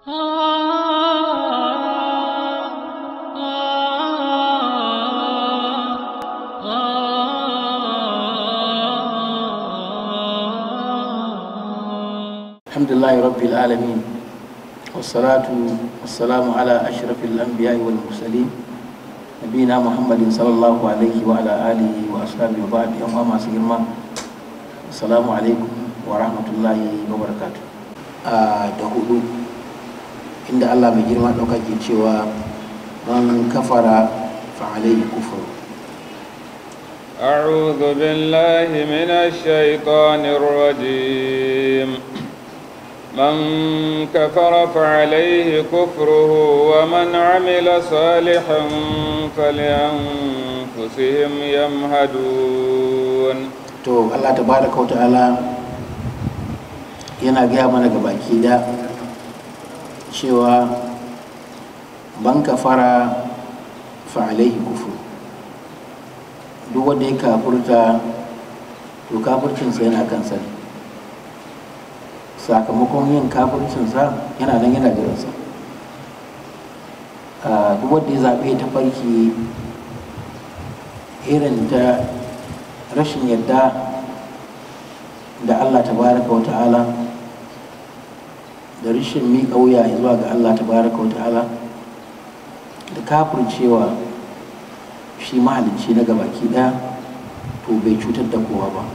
Alhamdulillahi rabbil alamin wassalatu wassalamu ala ashrafil anbiya'i wal mursalin nabiyina Muhammadin sallallahu alaihi wa ala alihi wa ashabihi wa ba'd. Yan uwa masu girma, assalamu alaikum wa rahmatullahi wa barakatuh. Da hudu inda Allah mai girma dauka ke cewa man kafara fa alaihi kufru. أعوذ بالله من الشيطان الرجيم. من كفر فعليه كفره ومن عمل صالحا فلأنفسهم يمهدون. To Allah tabaraka wa ta'ala yana gaya mana gabaki da cewa man kafara fa alaihi kufru. Duk wanda ya kafurta to kafircinsa yana kansa ne, sakamakon yin kafircinsa yana nan yana jiransa. Duk wanda ya zaɓe ta farki irin ta rashin yadda da Allah tabaraka wa ta'ala da rashin miƙa wuya zuwa ga Allah tabaraka wa ta'ala da kafircewa shi mahalicci na gabaki ɗaya, to bai cutar da kowa ba.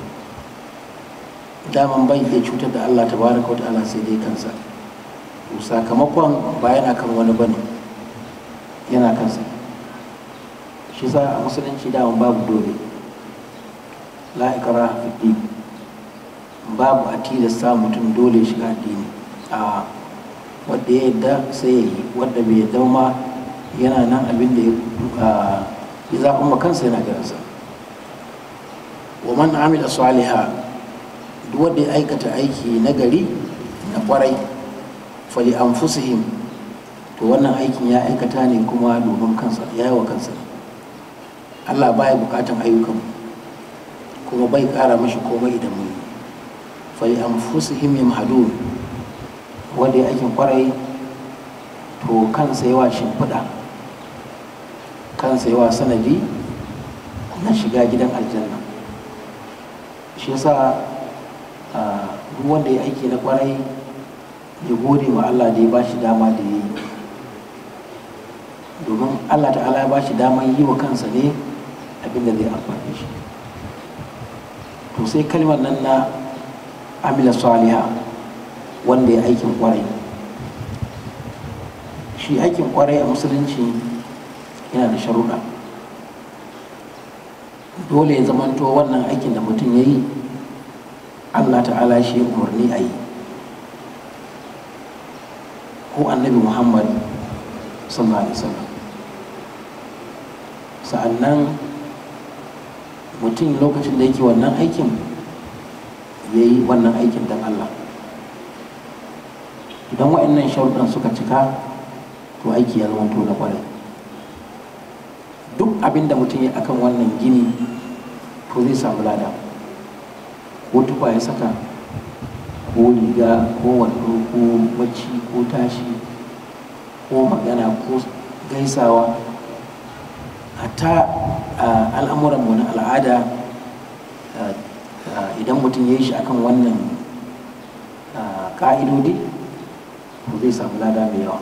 Daman bai iya cutar da Allah tabaraka wa ta'ala sai dai kansa. To sakamakon ba yana kan wani bane, yana kansa. Shi sa a musulunci daman babu dole, la ikraha fi din, babu a tilasta mutum dole shiga addini. A wanda ya yadda sai ya yi, wanda bai yadda ma yana nan abin da ya zaɓi ma kansa yana garansa. Wa man amila saliha, duk wanda ya aikata aiki na gari na kwarai, fali anfusihim, to wannan aikin ya aikata ne kuma domin kansa, ya yi wa kansa. Allah baya bukatan ayyukan kuma bai kara mashi komai idan mun yi. Fali anfusihim yamhadun, wanda ya aikin kwarai to kansa yawa shimfiɗa, kansa yawa sanadi na shiga gidan aljanna. Shi yasa duk wanda ya aiki na kwarai ya gode wa Allah da ya ba shi dama da ya yi, domin Allah ta'ala ya ba shi daman yi wa kansa ne abinda zai amfani shi. To sai kalmar nan na amila saliha, wanda ya aikin kwarai. Shi aikin kwarai a musulunci yana da sharuɗa. Dole ya zamanto wannan aikin da mutum ya yi Allah ta'ala shi umarni a yi, ko annabi Muhammad sallallahu alaihi wasallam. Sa'annan mutum lokacin da yake wannan aikin ya yi wannan aikin don Allah. Idan waɗannan sharuɗan suka cika, to aiki ya zamanto na kwarai. Duk abin da mutum ya akan wannan gini to zai samu lada, ko tufa ya saka, ko riga, ko wando, ko bacci, ko tashi, ko magana, ko gaisawa, hatta al'amuranmu na al'ada. Idan mutum ya yi shi akan wannan ƙa'idodi to zai samu lada mai yawa,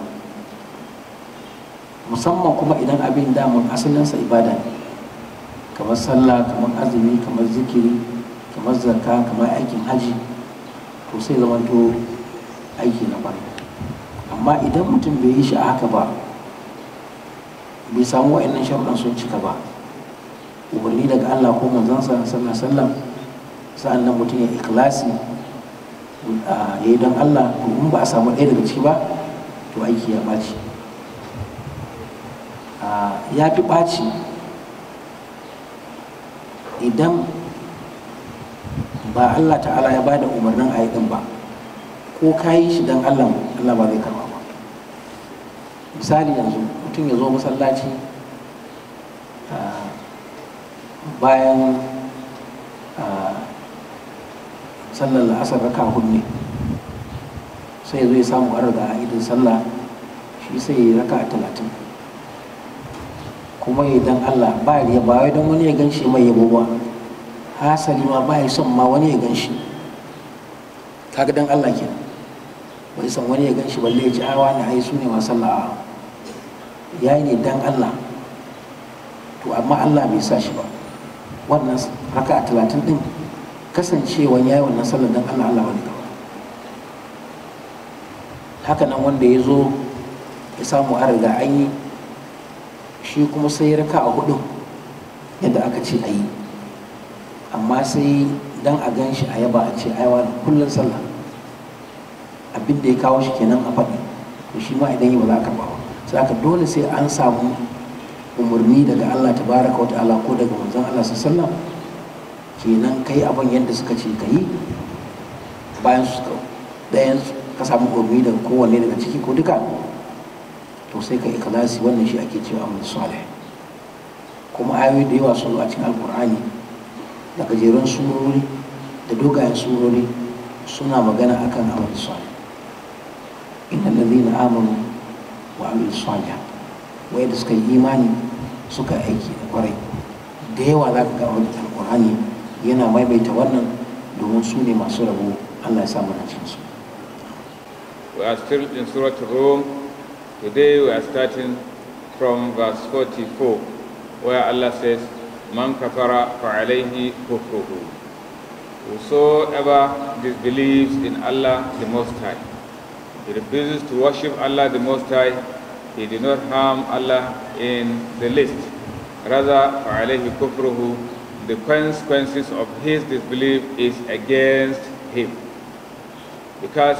musamman kuma idan abin damun asalinsa ibada ne, kamar sallah, kamar azumi, kamar zikiri, kamar zakka, kamar aikin haji, to sai zamanto aiki na kwarai. Amma idan mutum bai yi shi a haka ba, bai samu wa'annan sharuɗan sun cika ba, umarni daga Allah ko manzansa sallallahu alaihi wasallam, sa'an nan mutum ya ikhlasi ya yi don Allah, to in ba a samu ɗaya daga ciki ba, to aiki ya ɓaci. Ya fi ɓaci idan ba Allah ta'ala ya bada umarnin a yi ɗin ba, ko ka yi shi don Allah, Allah ba zai karɓa ba. Misali yanzu mutum ya zo masallaci bayan sallar la'asar raka hudu ne, sai zo ya samu an riga a idin sallah, shi sai ya raka a 30 kuma ya dan Allah ba riya, ba wai don wani ya gan shi mai yabo ba, hasali ma ba ya son ma wani ya gan shi, kaga dan Allah kenan, bai san wani ya gan shi balle ya ci awa ne ai su ne ma sallah, ya yi ne dan Allah. To amma Allah bai sa shi ba wannan raka a 30 din, kasancewa ya yi wannan sallar dan Allah, Allah wani kawai. Haka nan wanda ya zo ya samu an riga an yi, shi kuma sai raka a 4 yadda aka ce a yi, amma sai dan a gan shi a yaba a ce aiwa da kullum sallah, abin da ya kawo shi kenan a faɗi, to shi ma idan yi ba za a karɓa ba. Sai aka dole sai an samu umarni daga Allah tabaraka wa ta'ala ko daga manzon Allah sallallahu alaihi wasallam, kenan kai abin yadda suka ce ka yi, bayan su ɗayan ka samu umarni daga kowanne daga ciki ko duka, to sai ka ikhlasi. wannan shi ake cewa amal salih. Kuma ayoyi da yawa sun zo a cikin alkur'ani da gajerun surori da dogayen surori suna magana akan amal salih. innal ladhina amanu wa amilus salihat, wanda suka yi imani suka aiki da kwarai, da yawa za ka ga wani alkur'ani yana maimaita wannan domin su ne masu rabo. Allah ya samu na cikin su. We are still in Surah Rum. Today we are starting from verse 44, where Allah says, Man kafara fa'alayhi kufruhu. Whosoever disbelieves in Allah the Most High, he refuses to worship Allah the Most High, he did not harm Allah in the least. Rather, fa'alayhi kufruhu, the consequences of his disbelief is against him. Because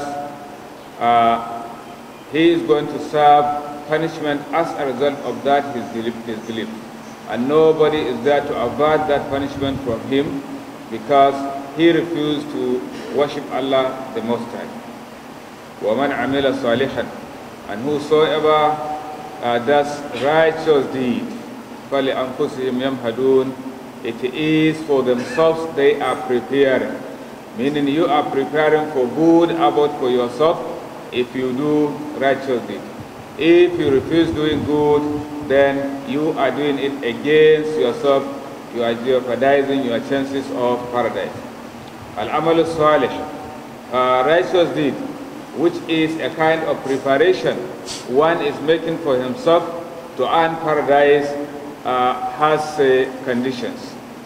he is going to serve punishment as a result of that his disbelief. And nobody is there to avert that punishment from him, because he refused to worship Allah the Most High. وَمَنْ عَمِلَ صَالِحًا, and whosoever does righteous deed, فَلِأَنفُسِهِمْ يَمْهَدُونَ, it is for themselves they are preparing. Meaning you are preparing for good abode for yourself if you do righteous deed. If you refuse doing good, then you are doing it against yourself. You are jeopardizing your chances of paradise. Al-amal salih, righteous deed, which is a kind of preparation one is making for himself to earn paradise, has conditions.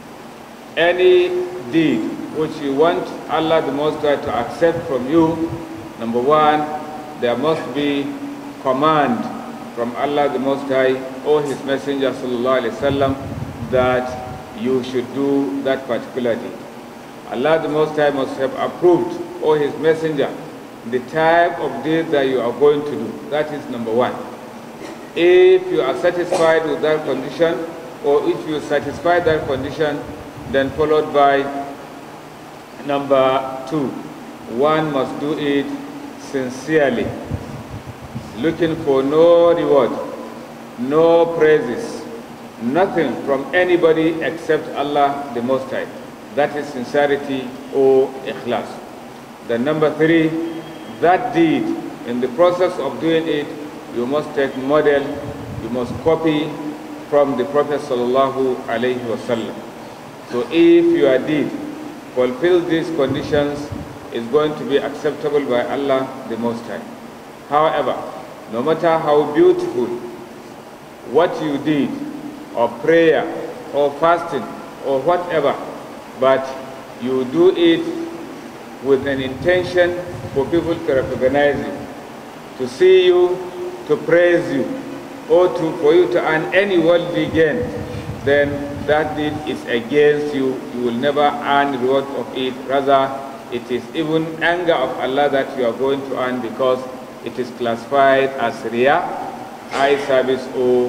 Any deed which you want Allah the Most High to accept from you, number one, there must be command from Allah the Most High or His Messenger sallallahu alaihi wasallam that you should do that particular deed. Allah the Most High must have approved, or His Messenger, the type of deed that you are going to do. That is number one. If you are satisfied with that condition, or if you satisfy that condition, then followed by number two, one must do it sincerely, looking for no reward, no praises, nothing from anybody except Allah the Most High. That is sincerity or ikhlas. Then number three, that deed, in the process of doing it, you must take model, you must copy from the Prophet sallallahu alaihi wasallam. So if your deed fulfills these conditions, it's going to be acceptable by Allah the Most High. However, no matter how beautiful what you did, or prayer, or fasting, or whatever, but you do it with an intention for people to recognize you, to see you, to praise you, or for you to earn any worldly gain, then that deed is against you. You will never earn the reward of it. Rather, it is even anger of Allah that you are going to earn, because it is classified as riyah, eye service, or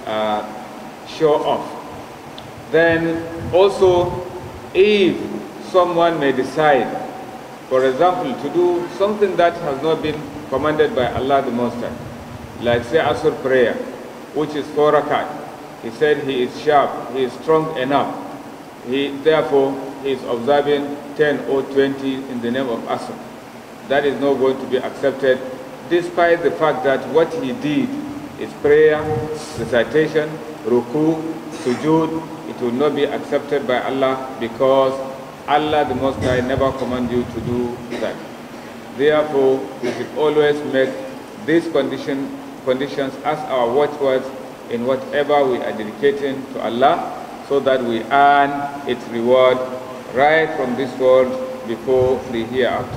show off. Then also, if someone may decide, for example, to do something that has not been commanded by Allah the Most High, like say Asr prayer, which is 4 rakat. He said he is sharp, he is strong enough. Therefore, he is observing 10 or 20 in the name of Asr. that is not going to be accepted, despite the fact that what he did is prayer, recitation, ruku, sujood. It will not be accepted by Allah, because Allah the Most High never command you to do that. Therefore, we should always make these conditions as our watchwords in whatever we are dedicating to Allah, so that we earn its reward right from this world before the hereafter.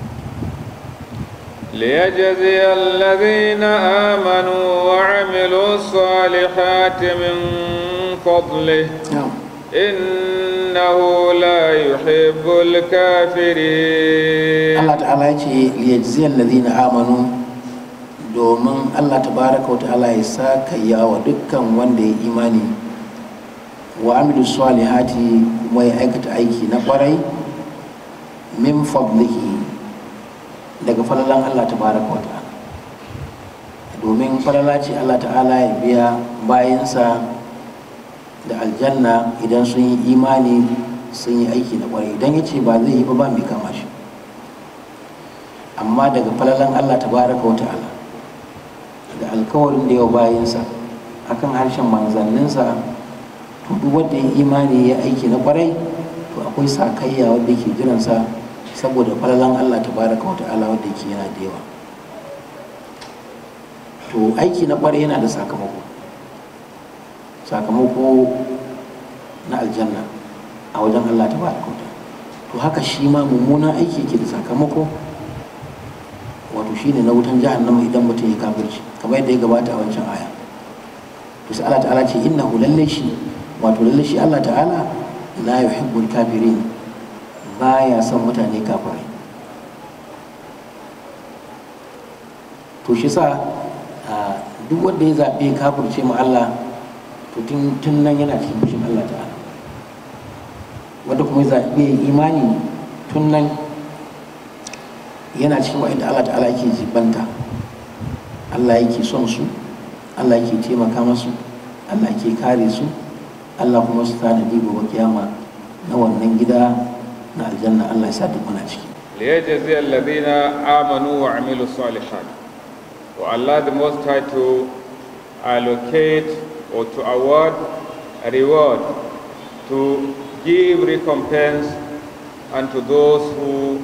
ليجزي الذين آمنوا وعملوا الصالحات من فضله إنه لا يحب الكافرين. Allah ta'ala ya ce liyajzi alladhina amanu, domin Allah tabaraka wa ta'ala ya saka yawa dukkan wanda ya imani wa amilu salihati, kuma ya aikata aiki na kwarai, min fadlihi, daga falalan Allah tabaraka wa ta'ala. Domin falala ce Allah ta'ala ya biya bayansa da aljanna idan sun yi imani, sun yi aiki na kwarai. Idan ya ce ba zai yi ba mai kama shi. Amma daga falalan Allah tabaraka wa ta'ala da alkawarin da yau bayansa akan harshen manzanninsa, to duk wanda ya imani ya aiki na kwarai, to akwai sakayya wanda yake jiransa, saboda falalan Allah tabaraka wa ta'ala wanda yake yana da yawa. To aiki na kwarai yana da sakamako na aljanna a wajen Allah tabaraka wa ta'ala. To haka shi ma mummunan aiki yake da sakamako, wato shine na wutan jahannama idan mutum ya kafirci, kamar yadda ya gabata a wancan aya. To sai Allah ta'ala ce innahu lalle shi Allah ta'ala la yuhibbul kafirin, baya son mutane kafirai. To shi sa duk wanda ya zaɓe kafirce mu Allah, to tun nan yana cikin fushin Allah ta'ala. Wanda kuma ya zaɓe imani, tun nan yana cikin wa'inda Allah ta'ala yake jibanta. Allah yake son su, Allah yake taimaka masu, Allah yake kare su, Allah kuma su tanadi gobe kiyama na wannan gida na aljanna. Allah ya sa duk muna ciki. ليجزي الذين آمنوا وعملوا الصالحات. For Allah the Most High to allocate or to award a reward, to give recompense unto those who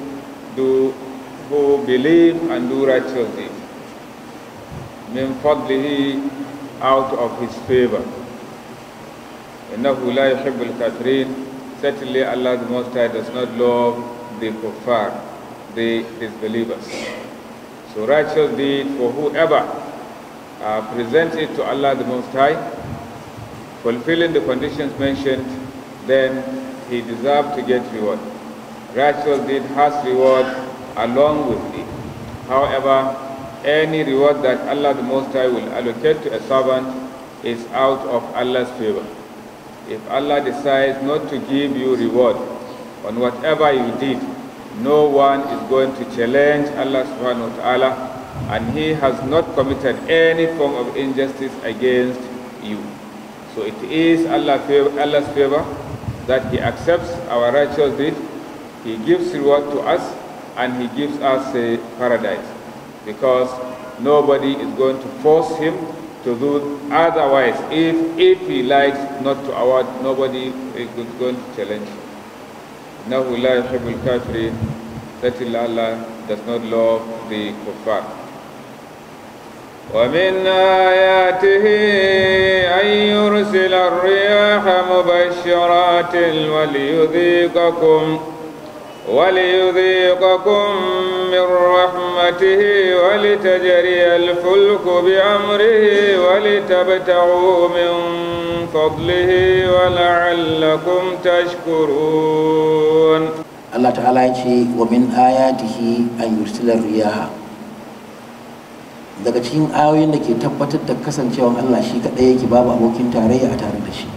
believe and do righteous deeds. Min fadlihi, out of his favor. Innahu la yuhibbul kafirin. Certainly Allah the Most High does not love the kuffar, the disbelievers. So righteous deed for whoever presents it to Allah the Most High, fulfilling the conditions mentioned, then he deserves to get reward. Righteous deed has reward along with it. However, any reward that Allah the Most High will allocate to a servant is out of Allah's favor. If Allah decides not to give you reward on whatever you did, no one is going to challenge Allah subhanahu wa ta'ala, and he has not committed any form of injustice against you. So it is Allah's favor that he accepts our righteous deed, he gives reward to us, and he gives us a paradise, because nobody is going to force him to do otherwise. If he likes not to award, nobody is going to challenge him. Innahu la yuhibbul kafirin. Certainly Allah does not love the kuffar. ومن آياته أن يرسل الرياح مبشرات وليذيقكم من رحمته ولتجري الفلك بأمره ولتبتغوا من فضله ولعلكم تشكرون. Allah ta'ala ya ce wa min ayatihi an yursila riyaha. Daga cikin ayoyin da ke tabbatar da kasancewan Allah shi kadai yake, babu abokin tarayya a tare da shi,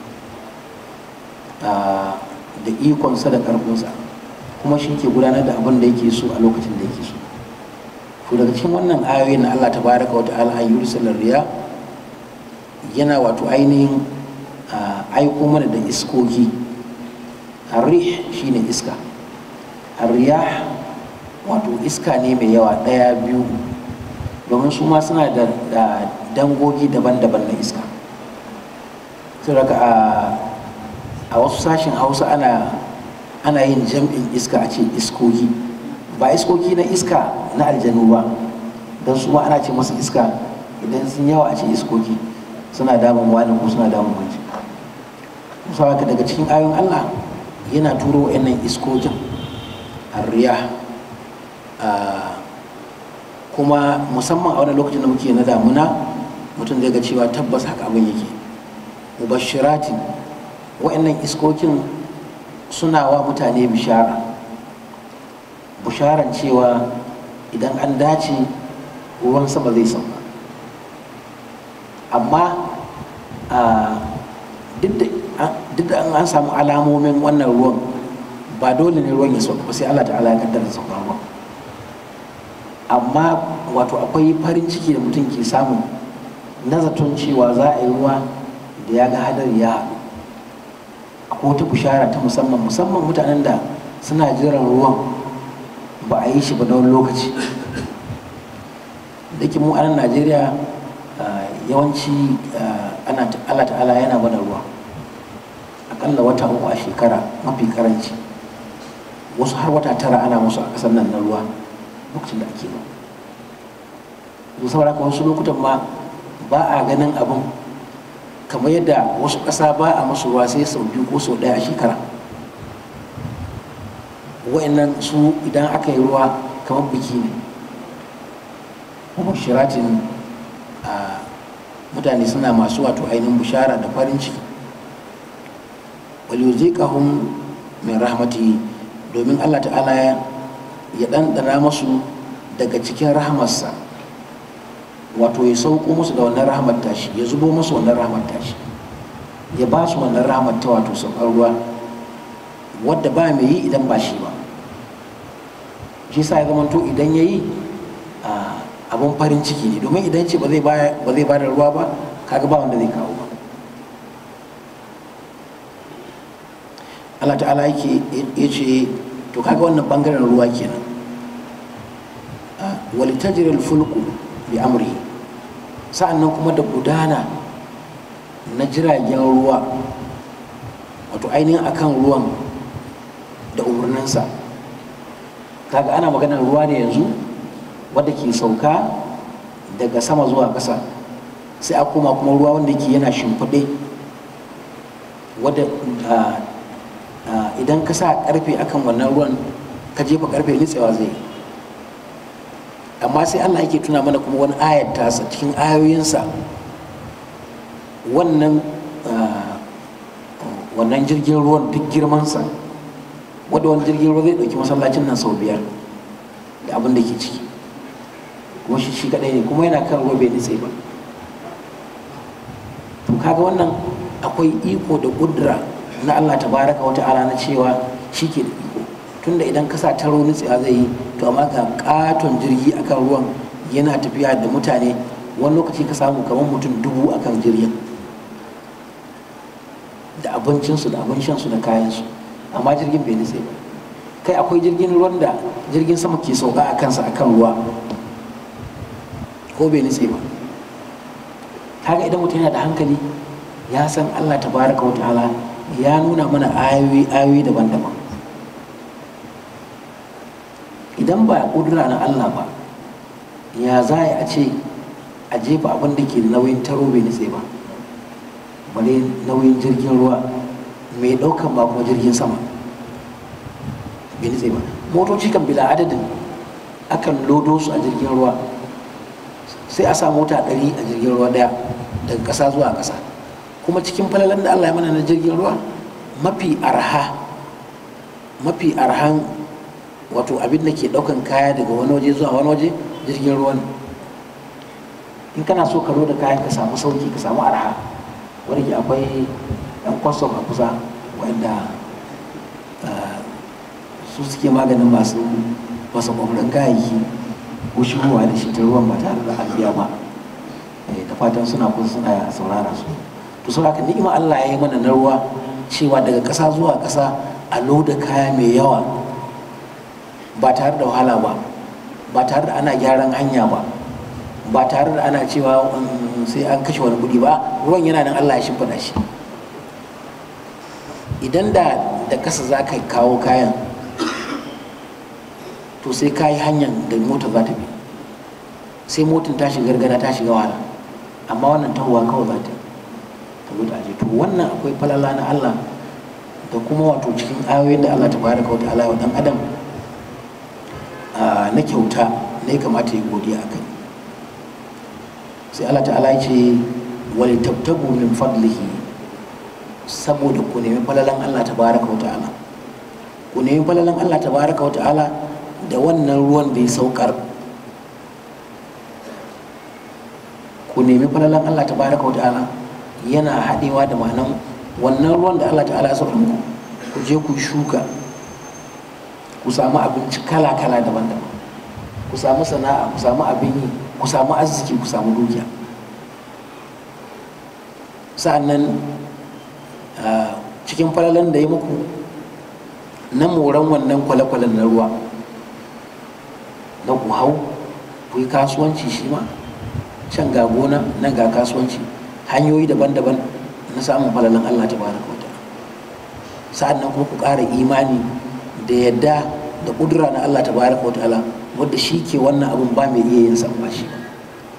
da ikonsa da karfinsa, kuma shi ke gudanar da abin da yake so a lokacin da yake so. To daga cikin wannan ayoyin na Allah tabaraka wa ta'ala an yursila riya, yana wato ainihin aiko mana da iskoki. Arrih shine iska, arriyah wato iska ne mai yawa ɗaya biyu, domin su ma suna da dangogi daban-daban na iska. A wasu sashen hausa ana yin jam'in iska a ce iskoki, ba iskoki na iska na aljanu ba, don su ma ana ce masu iska idan sun yawa a ce iskoki, suna damun wani ko suna damun wanci. Saboda daga cikin ayoyin Allah yana turo wa'annan iskokin arriya, kuma musamman a wani lokacin da muke na damuna, mutum zai ga cewa tabbas haka abin yake. Mubashirati, wa'annan iskokin suna wa mutane bisharan cewa idan an dace ruwan sama zai sauka. Amma duk da an samu alamomin wannan ruwan, ba dole ne ruwan ya sauka ba, sai Allah ta'ala ya kaddara saukar ruwan. Amma wato akwai farin ciki da mutum ke samu na zaton cewa za a yi ruwa da ya ga hadari ya haɗu. Akwai wata bishara ta musamman mutanen da suna jiran ruwan ba a yi shi ba na wani lokaci. Da ke mu a nan Najeriya yawanci Allah ta'ala yana mana ruwa akalla wata 3 a shekara mafi karanci, wasu har wata 9 ana musu a ƙasar nan na ruwa lokacin da ake ba. Saboda haka wasu lokutan ma ba a ganin abin kamar yadda wasu ƙasa ba a masu ruwa sai sau 2 ko sau 1 a shekara. Wa'annan su idan aka yi ruwa kamar biki ne. Kuma shiratin mutane suna masu wato ainihin bishara da farin ciki. waliyuziqahum min rahmatihi, domin Allah ta'ala ya ɗanɗana masu daga cikin rahmarsa, wato ya sauko musu da wannan rahmar tashi, ya zubo musu wannan rahmar tashi, ya ba su wannan rahmar ta wato saukar ruwa wadda ba mai yi idan ba shi ba. Shi sa ya zamanto idan ya yi abin farin ciki ne, domin idan ce ba zai ba da ruwa ba, kaga ba wanda zai kawo ba. Allah ta'ala ya ce to kaga wannan bangaren ruwa kenan. Walitajri al-fulku bi amri, sa'annan kuma da gudana na jiragen ruwa wato ainihin akan ruwan da umarninsa. Kaga ana maganar ruwa ne yanzu wadda ke sauka daga sama zuwa ƙasa, sai a koma kuma ruwa wanda ke yana shimfiɗe, wadda idan ka sa ƙarfe akan wannan ruwan ka jefa ƙarfe nitsewa zai. Amma sai Allah yake tuna mana kuma wani ayat tasa cikin ayoyinsa, wannan jirgin ruwan duk girmansa, wadda wani jirgin ruwa zai ɗauki masallacin nan sau 5 da abin da ke ciki, kuma shi kaɗai ne, kuma yana kan ruwa bai nitse ba. To kaga wannan akwai iko da ƙudura na Allah tabaraka wa ta'ala na cewa shi ke da iko, tunda idan ka sa taro nitsewa zai yi, to amma ga katon jirgi akan ruwan yana tafiya da mutane, wani lokaci ka samu kamar mutum 1000 akan jirgin da abincinsu da abin shansu da kayansu, amma jirgin bai nitse ba. Kai akwai jirgin ruwan da jirgin sama ke sauka a kansa akan ruwa ko bai nitse ba. Kaga idan mutum yana da hankali ya san Allah tabaraka wa ta'ala ya nuna mana ayoyi daban-daban. Idan ba kudura na Allah ba, ya za a ce a jefa abin da ke nauyin taro bai nitse ba, bare nauyin jirgin ruwa mai ɗaukan ba kuma jirgin sama bai nitse ba. Motoci kan bila adadin akan lodo su a jirgin ruwa, sai a sa mota 100 a jirgin ruwa ɗaya daga ƙasa zuwa ƙasa. Kuma cikin falalan da Allah ya mana na jirgin ruwa, mafi arhan wato abin da ke daukan kaya daga wani waje zuwa wani waje jirgin ruwa ne. In kana so ka da kayan ka samu sauki, ka samu arha, wanda ke akwai yan kwastom a kusa wanda su suke maganin masu wasa kwamfuran kayayyaki ko shigowa da shi ta ruwan ba tare da an biya ba. Da fatan suna kusa suna saurara su. To sau haka ni'ima Allah ya yi mana na ruwa, cewa daga ƙasa zuwa ƙasa a loda kaya mai yawa ba tare da wahala ba, ba tare da ana gyaran hanya ba tare da ana cewa sai an kashe wani kuɗi ba. Ruwan yana nan, Allah ya shimfiɗa shi. Idan da ƙasa za ka kawo kayan, to sai ka yi hanyar da motar za ta bi, sai motar ta shiga gargada, ta shiga wahala. Amma wannan tahowa kawai za ta zo ta aje. To wannan akwai falala na Allah, da kuma wato cikin ayoyin da Allah tabaraka wa ta'ala wa dan adam na kyauta ne kamata ya godiya akai. Sai Allah ta'ala ya ce wal tabtagu min fadlihi, saboda ku nemi falalan Allah tabaraka wa ta'ala, ku nemi falalan Allah tabaraka wa ta'ala da wannan ruwan da ya saukar. Ku nemi falalan Allah tabaraka wa ta'ala yana haɗewa da ma'anan wannan ruwan da Allah ta'ala ya saukar muku. Ku je ku shuka, ku samu abinci kala-kala daban-daban, ku samu sana'a, ku samu abin yi, ku samu arziki, ku samu dukiya. Sa'annan cikin falalan da ya muku na moran wannan kwale-kwalen na ruwa, na ku hau ku yi kasuwanci, shi ma can ga gona nan ga kasuwanci, hanyoyi daban-daban na samun falalan Allah tabaraka wa ta'ala. Sa'annan kuma ku ƙara imani da yadda da ƙudura na Allah tabaraka wa ta'ala, wadda shi ke wannan abin ba mai iya yin sa ba shi ba.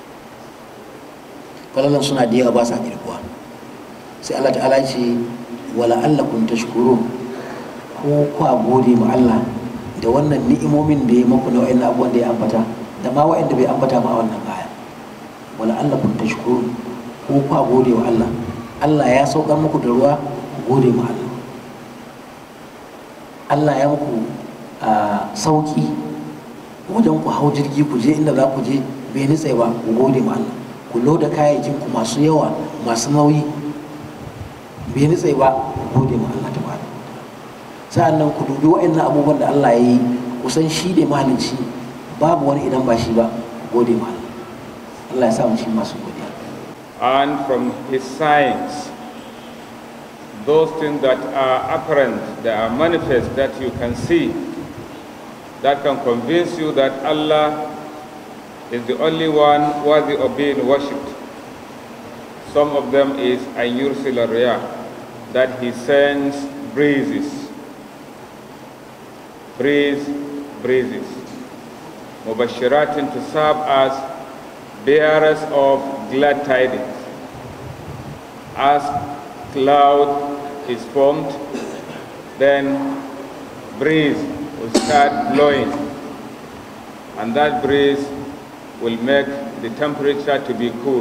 Falalan suna da yawa, ba sa kirkuwa. Sai Allah ta'ala ce wala allakum tashkurun, ko kwa gode ma Allah da wannan ni'imomin da ya maku na wa'annan abubuwan da ya ambata, da ma wa'anda bai ambata ba a wannan aya. Wala allakum tashkurun, ko kwa gode wa Allah. Allah ya saukar muku da ruwa, ku gode ma Allah. Allah ya muku sauki wajen ku hau jirgi ku je inda za ku je bai nitse ba, ku gode ma Allah. Ku loda kayayyakin ku masu yawa, masu nauyi, bai nitse ba, ku gode ma Allah tabaraka. Sa'annan ku dubi wa'annan abubuwan da Allah ya yi, kusan shi ne mahalicci, babu wani idan ba shi ba, ku gode ma Allah. Allah ya sa mu shi masu godiya. And from his signs, those things that are apparent, that are manifest, that you can see, that can convince you that Allah is the only one worthy of being worshipped. Some of them is an yursil riyah, that he sends breezes, breezes, mubashiratin, to serve as bearers of glad tidings. As cloud is formed, then breeze will start blowing, and that breeze will make the temperature to be cool.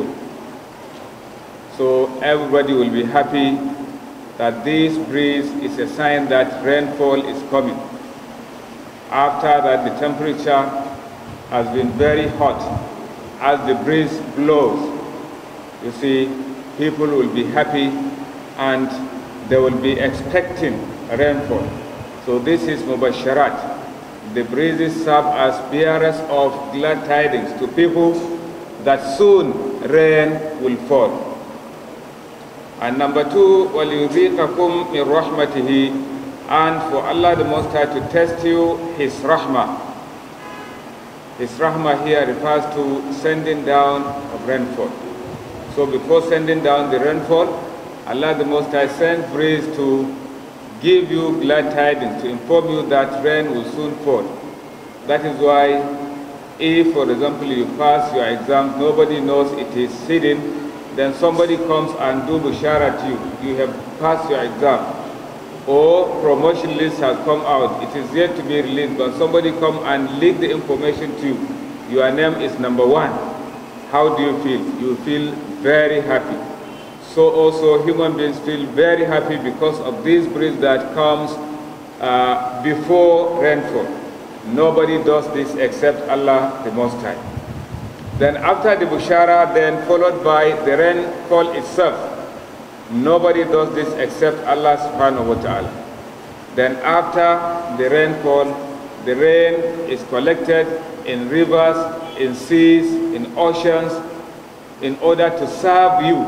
So everybody will be happy that this breeze is a sign that rainfall is coming. After that, the temperature has been very hot. As the breeze blows, you see, people will be happy and they will be expecting rainfall. So this is mubasharat. The breezes serve as bearers of glad tidings to people that soon rain will fall. And number two, وَلِيُذِيقَكُمْ مِنْ رَحْمَتِهِ, and for Allah the Most High to test you His rahmah. His rahmah here refers to sending down of rainfall. So before sending down the rainfall, Allah the Most High sends breeze to give you glad tidings, to inform you that rain will soon fall. That is why if, for example, you pass your exam, nobody knows it is hidden, then somebody comes and do bushara to you, you have passed your exam. Or promotion list has come out, it is yet to be released, but somebody come and leak the information to you. Your name is number one. How do you feel? You feel very happy. So also human beings feel very happy because of this breeze that comes before rainfall. Nobody does this except Allah the Most High. Then after the bushara, then followed by the rainfall itself. Nobody does this except Allah subhanahu wa ta'ala. Then after the rainfall, the rain is collected in rivers, in seas, in oceans, in order to serve you.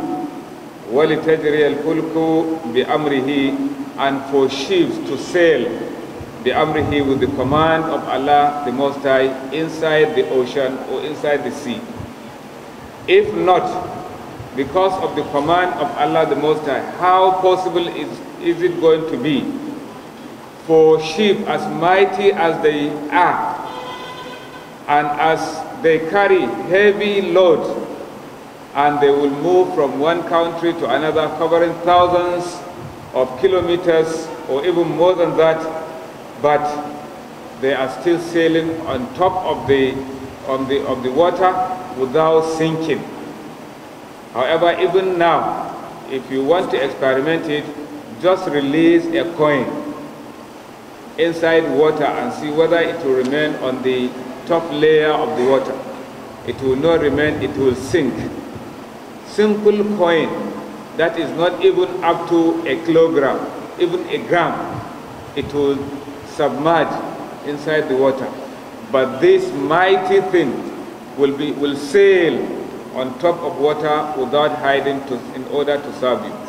وَلِتَجْرِيَ الْفُلْكُ بِأَمْرِهِ, and for ships to sail بِأَمْرِهِ, with the command of Allah the Most High, inside the ocean or inside the sea. If not, because of the command of Allah the Most High, how possible is it going to be for sheep as mighty as they are, and as they carry heavy loads, and they will move from one country to another, covering thousands of kilometers or even more than that, but they are still sailing on top of the water without sinking. However, even now, if you want to experiment it, just release a coin inside water and see whether it will remain on the top layer of the water. It will not remain, it will sink. Simple coin that is not even up to a kilogram, even a gram, it will submerge inside the water. But this mighty thing will sail on top of water without hiding in order to serve you,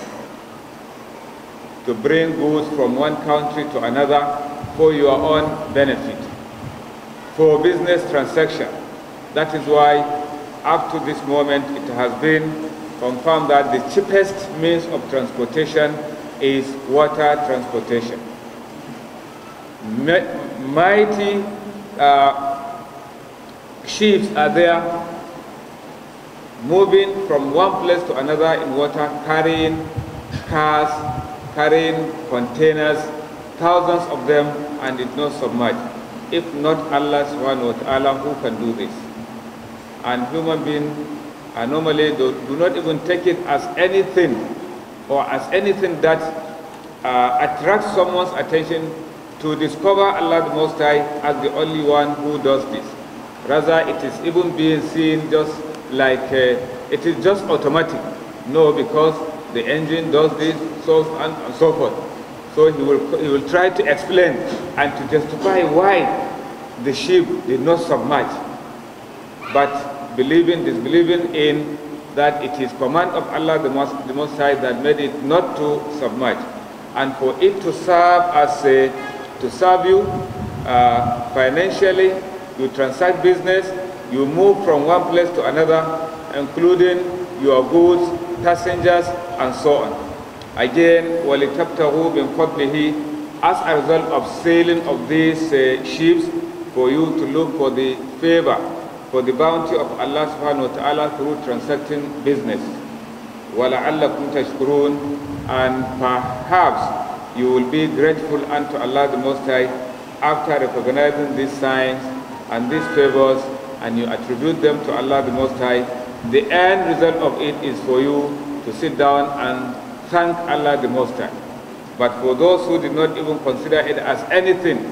to bring goods from one country to another for your own benefit, for business transaction. That is why up to this moment it has been confirmed that the cheapest means of transportation is water transportation. Mighty ships are there, moving from one place to another in water, carrying cars, carrying containers, thousands of them, and it not submerged. If not Allah subhanahu wa ta'ala, who can do this? And human beings normally do not even take it as anything, or as anything that attracts someone's attention to discover Allah the Most High as the only one who does this. Rather, it is even being seen just like it is just automatic. No, because the engine does this, so and so forth. So he will try to explain and to justify why the ship did not submerge. But disbelieving in that it is command of Allah the Most High that made it not to submerge, and for it to serve you financially. You transact business, you move from one place to another, including your goods, passengers, and so on. Again, وَلِتَبْتَغُوا مِنْ فَضْلِهِ, as a result of sailing of these ships, for you to look for the favor, for the bounty of Allah subhanahu wa ta'ala through transacting business. وَلَعَلَّكُمْ تَشْكُرُونَ, and perhaps you will be grateful unto Allah the Most High after recognizing these signs and these favors, and you attribute them to Allah the Most High. The end result of it is for you to sit down and thank Allah the Most High. But for those who did not even consider it as anything,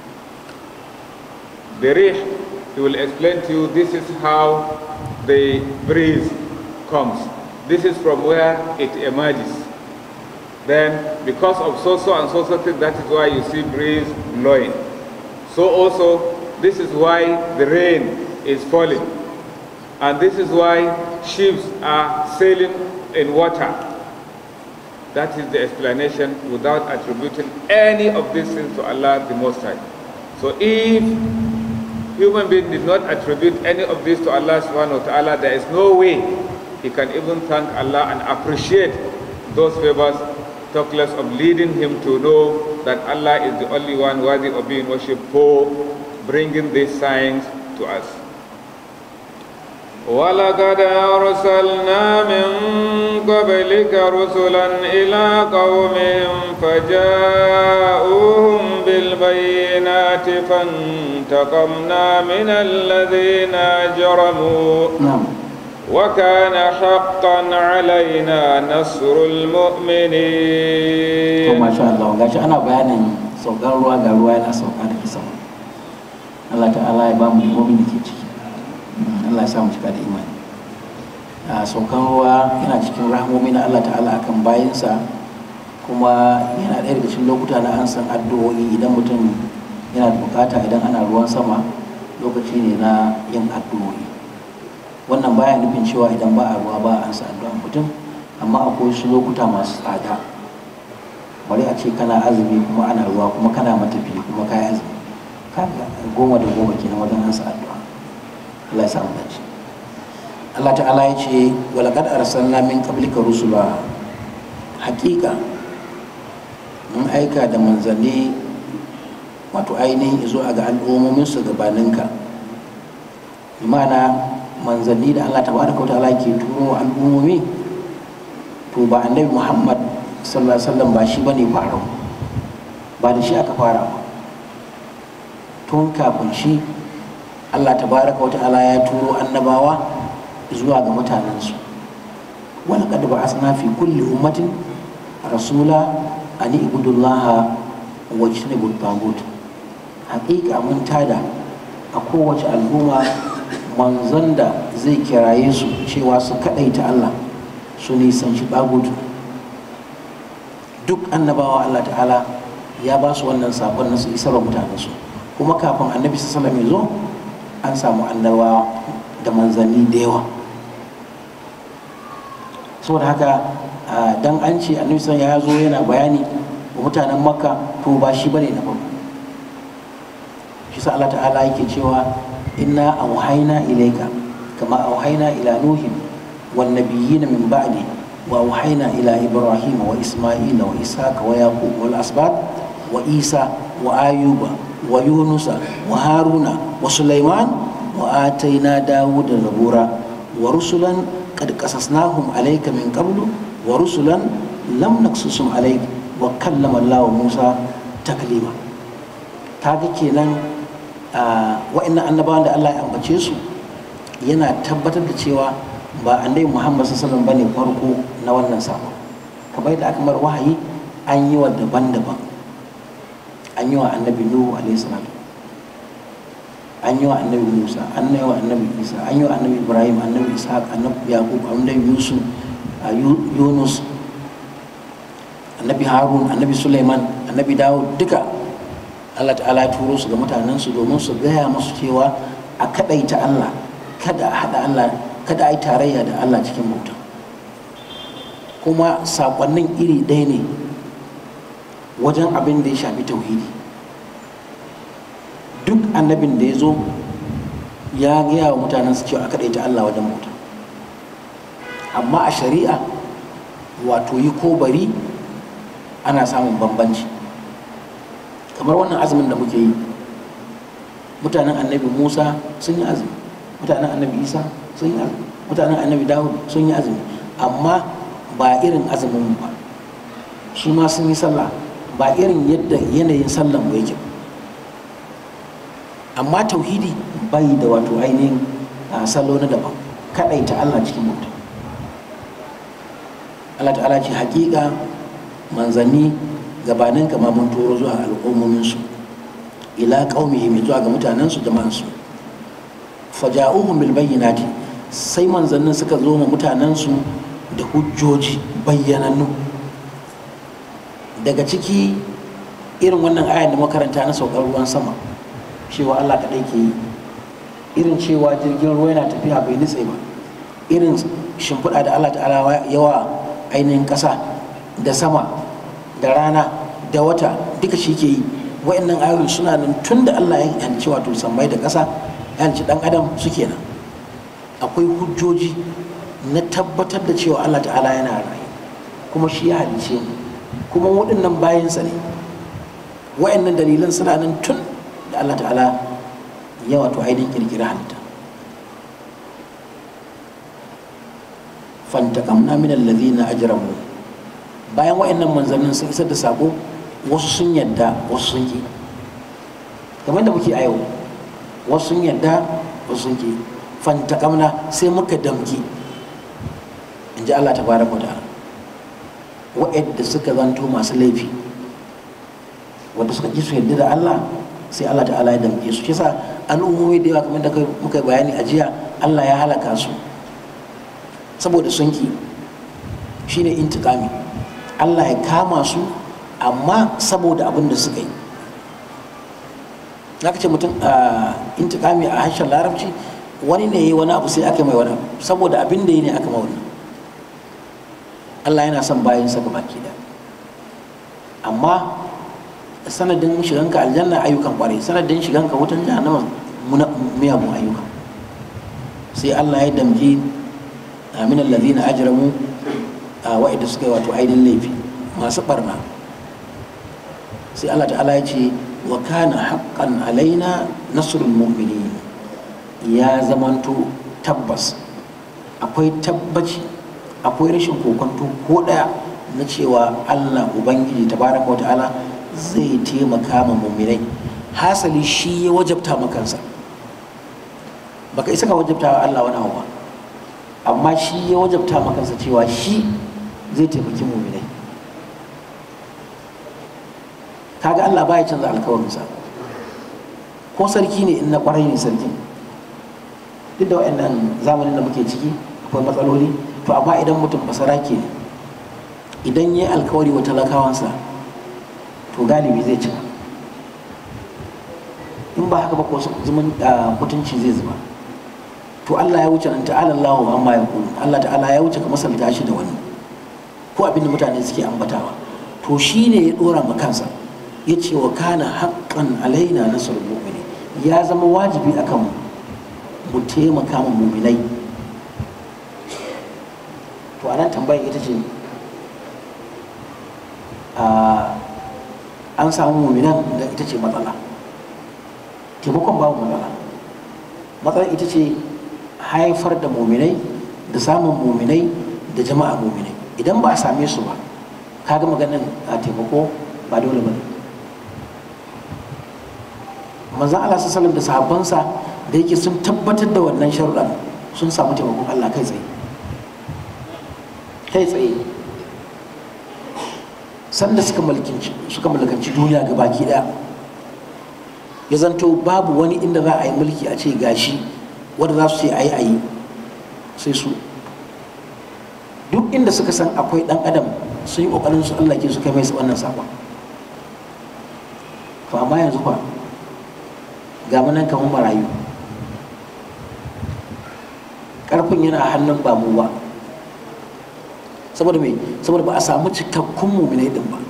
the rih, he will explain to you, this is how the breeze comes. This is from where it emerges. Then, because of so and so thing, that is why you see breeze blowing. So also, this is why the rain is falling. And this is why ships are sailing in water. That is the explanation without attributing any of these things to Allah the Most High. So if human being did not attribute any of this to Allah subhanahu wa ta'ala, there is no way he can even thank Allah and appreciate those favors, talk less of leading him to know that Allah is the only one worthy of being worshipped for bringing these signs to us. وَلَقَدْ أَرْسَلْنَا مِنْ قَبْلِكَ رُسُلًا إِلَىٰ قَوْمِهِمْ فَجَاءُوهُمْ بِالْبَيِّنَاتِ فَانْتَقَمْنَا مِنَ الَّذِينَ أَجْرَمُوا وَكَانَ حَقًّا عَلَيْنَا نَصْرُ الْمُؤْمِنِينَ. MashaAllah, gashi ana bayanin saukar ruwa ga ruwa yana sauka daga sama. Allah ta'ala ya ba mu imomin da ke ciki. Allah ya samu cika da imani. Saukan ruwa yana cikin rahmomi na Allah ta'ala akan bayinsa, kuma yana ɗaya daga cikin lokuta na an san addu'o'i. Idan mutum yana da bukata, idan ana ruwan sama, lokaci ne na yin addu'o'i. Wannan baya nufin cewa idan ba a ruwa ba an sa addu'an mutum, amma akwai wasu lokuta masu tsada bari a ce kana azumi kuma ana ruwa kuma kana matafi kuma kai azumi kaga 10 da 10 kenan wajen ansa addu'a. Allah ya samu dace. Allah ta'ala ya ce walaqad arsalna min qablika rusula, haƙiƙa mun aika da manzanni wato ainihin zuwa ga al'ummominsu gabaninka. Imana manzanni da Allah tabaraka wa ta'ala ke turo al'ummomi, to ba annabi Muhammad sallallahu alaihi wasallam ba shi bane farau, ba da shi aka fara ba. Tun kafin shi Allah tabaraka wa ta'ala ya turo annabawa zuwa ga mutanensu. walaqad ba'athna fi kulli ummatin rasula an ibudullaha wajtanibu at-taghut. Haƙiƙa mun tada a kowace al'umma manzon da zai kiraye su cewa su kaɗaita Allah, su nisanci ɗagutu. Duk annabawa Allah ta'ala ya ba su wannan saƙon na su isar wa mutanensu, kuma kafin annabi sallallahu alaihi wasallam ya zo an samu annabawa da manzanni da yawa. Saboda haka dan an ce annabi sallallahu alaihi wasallam ya zo yana bayani wa mutanen Makka, to ba shi bane na farko. Shi sa Allah ta'ala yake cewa inna auhayna ilayka kama auhayna ila nuhin wan nabiyyin min ba'di wa auhayna ila ibrahim wa isma'ila wa ishaqa wa yaqub wal asbat wa isa wa ayuba wa yunusa wa haruna wa sulaiman wa atayna dawuda zabura wa rusulan qad qasasnahum alayka min qablu wa rusulan lam naqsusum alayka wa kallama Allah Musa taklima. Kaga kenan wa'annan annabawan da Allah ya ambace su yana tabbatar da cewa ba annabi Muhammad sallallahu alaihi wasallam bane farko na wannan sako. Kamar da aka mar wahayi an yi wa daban-daban. An yi wa annabi Nuhu alaihi salatu, an yi wa annabi Musa, an yi wa annabi Isa, an yi wa annabi Ibrahim, annabi Ishaq, annabi Yaqub, annabi Yusuf, Yunus, annabi Harun, annabi Sulaiman, annabi Dawud, duka Allah ta'ala ya turo su ga mutanensu domin su gaya musu cewa a kadaita Allah, kada a haɗa Allah, kada a yi tarayya da Allah cikin bauta. Kuma saƙonnin iri ɗaya ne wajen abin da ya shafi tauhidi. Duk annabin da ya zo ya gaya wa mutanensu cewa a kadaita Allah wajen bauta, amma a shari'a wato yi ko bari ana samun bambanci. Kamar wannan azumin da muke yi, mutanen annabi Musa sun yi azumi, mutanen annabi Isa sun yi azumi, mutanen annabi Dawud sun yi azumi, amma ba irin azumin ba. Su ma sun yi sallah ba irin yadda yanayin sallan mu yake. Amma tauhidi bai da wato ainihin salo na daban, kaɗaita Allah cikin bauta. Allah ta'ala ce hakika manzanni gabanin kama mun turo zuwa al'ummominsu ila qaumihim, zuwa ga mutanensu jama'ansu. Faja'uhum bil bayyinati, sai manzannin suka zo ma mutanensu da hujjoji bayyanannu. Daga ciki irin wannan ayar da makaranta na saukar ruwan sama, cewa Allah kaɗai ke yi, irin cewa jirgin ruwa yana tafiya bai nutse ba, irin shimfiɗa da Allah ta'ala yawa ainihin ƙasa da sama da rana da wata, duka shi ke yi. Wa'annan ayoyi suna nan tun da Allah ya halicci wato sammai da ƙasa, ya halicci ɗan adam suke nan. Akwai hujjoji na tabbatar da cewa Allah ta'ala yana rayu, kuma shi ya halicce mu, kuma waɗannan bayansa ne. Wa'annan dalilan suna nan tun da Allah ta'ala ya wato ainihin ƙirƙiri halitta. Fantaqamna minal ladhina ajramu, bayan wa'annan manzannin sun isar da sako, wasu sun yadda wasu sun ki. Kamar da muke a yau, wasu sun yadda wasu sun ki. Fantaqamna, sai muka damki, in ji Allah tabaraka wa ta'ala, wa'anda suka zanto masu laifi, wanda suka ki su yadda da Allah, sai Allah ta'ala ya damke su. Kisa al'ummomi da yawa kamar da muka bayani a jiya, Allah ya halaka su saboda sun ki. Shine intiqami, Allah ya kama su amma saboda abin da suka yi. Na ce mutum intiqami a harshen larabci, wani ne ya yi wani abu sai aka mai wani abu, saboda abin da ya ne aka ma wannan. Allah yana son bayan sa baki da amma sanadin shiganka aljanna ayyukan kwarai, sanadin shiganka wutan jahannama miyagun ayyuka. sai Allah ya damji min allazina ajramu wa'ida suka yi wato ainihin laifi masu barna. sai Allah ta'ala ya ce wa kana haqqan alaina nasrul mu'minin, ya zamanto tabbas akwai tabbaci, akwai rashin kokonto ko daya na cewa Allah ubangiji tabaraka wa ta'ala zai taimaka ma mu'minai. hasali shi ya wajabta makansa, baka isa ka wajabta wa Allah wani abu ba, amma shi ya wajabta makansa cewa shi zai taimaki mu'minai. kaga Allah baya canza alkawarinsa, ko sarki ne in na kwarai ne sarki, duk da wayannan zamanin da muke ciki akwai matsaloli, to amma idan mutum basarake ne, idan ya yi alkawari wa talakawansa to galibi zai cika. in ba haka ba ko mutunci zai zuba. to Allah ya wuce nan ta'ala Allahu amma ya kulu, Allah ta'ala ya wuce ka masalta shi da wani ko abin da mutane suke ambatawa. to shine ya dora ma kansa, ya ce wa kana haqqan alaina nasrul mu'minin, ya zama wajibi akan mu taimaka ma mu'minai. to anan tambayar ita ce an samu mu'minan da ita ce matsala, taimakon babu matsala. matsalar ita ce haifar da mu'minai da samun mu'minai da jama'a mu'minai. idan ba a same su ba, kaga maganin a taimako ba dole ba ne. manzon Allah sallallahu alaihi wasallam da sahabbansa da yake sun tabbatar da wannan sharuɗan, sun samu taimakon Allah kai tsaye sanda suka mulkanci duniya ga baki daya. ya zanto babu wani inda za a yi mulki a ce gashi wanda za su ce ayi sai su. duk inda suka san akwai dan adam sun yi kokarin su Allah ke su kai mai wannan sakon. to amma yanzu fa ga munan kamar marayu, karfin yana hannun ba mu ba. saboda ba a samu cikakkun mu'minai din ba.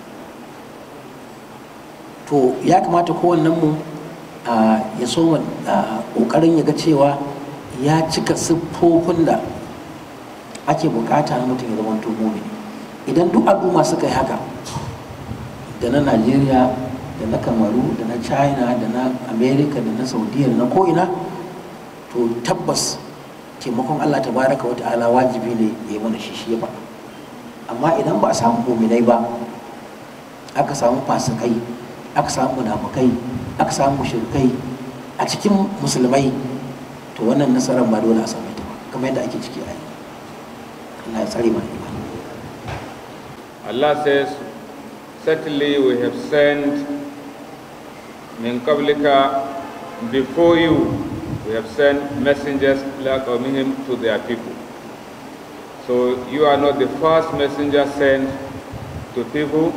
to ya kamata kowannen mu ya so kokarin ya ga cewa ya cika siffofin da ake bukata na mutum ya zama mu'mini. idan duk al'umma suka yi haka, da na Najeriya da na Kamaru da na China da na America da na Saudiya da na ko'ina, to tabbas taimakon Allah tabaraka wa ta'ala wajibi ne ya mana shi ya faɗa. amma idan ba a samu mu'minai ba, aka samu fasikai, aka samu munafukai, aka samu mushrikai a cikin musulmai, to wannan nasarar ba dole a same ta ba, kamar yadda ake ciki a yi. Allah ya tsare mana imani. Allah says, certainly we have sent min qablika, before you we have sent messengers like Qawmihim to their people. So you are not the first messenger sent to people,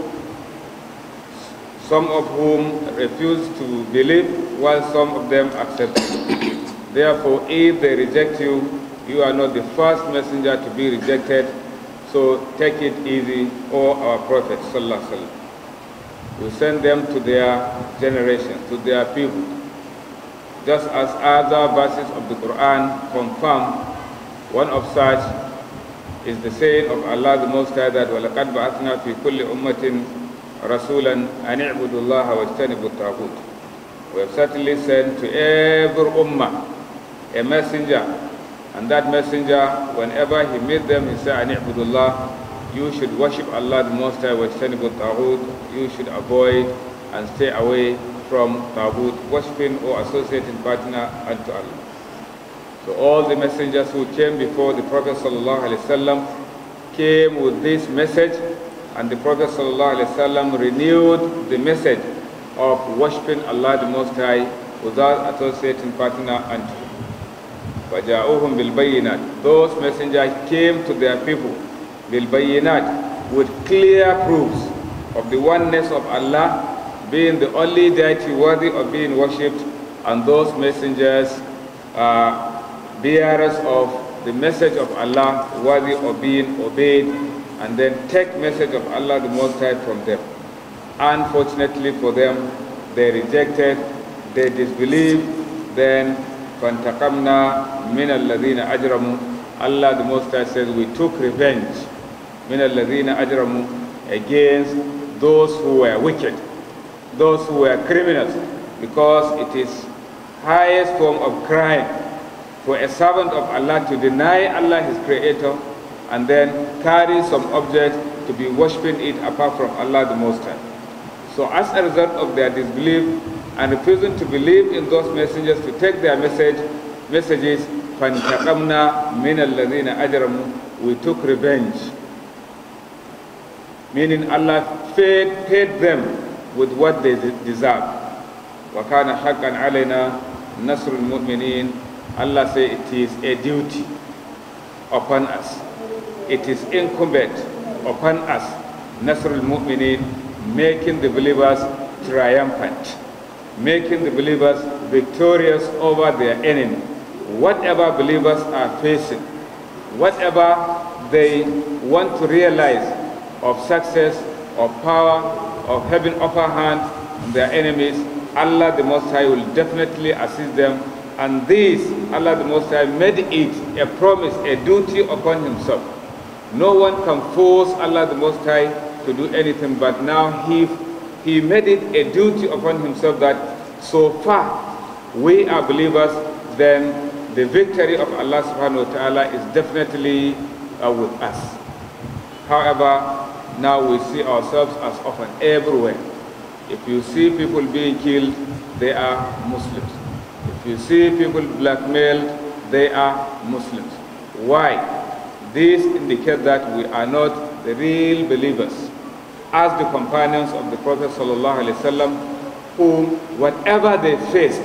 some of whom refused to believe while some of them accepted. Therefore, if they reject you, you are not the first messenger to be rejected. So take it easy, O our Prophet Sallallahu Alaihi Wasallam. We send them to their generation, to their people. Just as other verses of the Quran confirm, one of such is the saying of Allah the Most High that وَلَقَدْ بَعَثْنَا فِي كُلِّ أُمَّةٍ رَسُولًا أَنِ اعْبُدُوا اللَّهَ وَاجْتَنِبُوا الطَّاغُوتَ. We have certainly sent to every ummah a messenger, and that messenger, whenever he meets them, he says, أَنِ اعْبُدُوا اللَّهَ, you should worship Allah the Most High, وَاجْتَنِبُوا الطَّاغُوتَ, you should avoid and stay away from Taghut, worshipping or associating partner unto Allah. So all the messengers who came before the Prophet ﷺ came with this message, and the Prophet ﷺ renewed the message of worshipping Allah the Most High without associating partner unto Him. وَجَاءُوهُمْ بِالْبَيِّنَاتِ, those messengers came to their people بِالْبَيِّنَاتِ, with clear proofs of the oneness of Allah being the only deity worthy of being worshipped, and those messengers are bearers of the message of Allah worthy of being obeyed, and then take message of Allah the Most High from them. Unfortunately for them, they rejected, they disbelieved. Then فَانْتَقَمْنَا مِنَ الَّذِينَ أَجْرَمُوا, Allah the Most High says, we took revenge مِنَ الَّذِينَ أَجْرَمُوا, against those who were wicked, those who were criminals, because it is highest form of crime for a servant of Allah to deny Allah his creator and then carry some object to be worshipping it apart from Allah the Most High. So as a result of their disbelief and refusing to believe in those messengers to take their messages, فَانْتَقَمْنَا مِنَ الَّذِينَ أَجْرَمُوا, we took revenge. Meaning Allah paid them with what they deserve. وَكَانَ حَقًّا عَلَيْنَا نَصْرُ الْمُؤْمِنِينَ. Allah says it is a duty upon us. It is incumbent upon us, Nasrul Mu'minin, making the believers triumphant, making the believers victorious over their enemy. Whatever believers are facing, whatever they want to realize of success, of power, of having upper hand on their enemies, Allah the Most High will definitely assist them. And this, Allah the Most High made it a promise, a duty upon himself. No one can force Allah the Most High to do anything, but now he made it a duty upon himself that so far we are believers, then the victory of Allah subhanahu wa ta'ala is definitely with us. However, now we see ourselves as often everywhere. If you see people being killed, they are Muslims. If you see people blackmailed, they are Muslims. Why? This indicates that we are not the real believers, as the companions of the Prophet ﷺ, whom whatever they faced,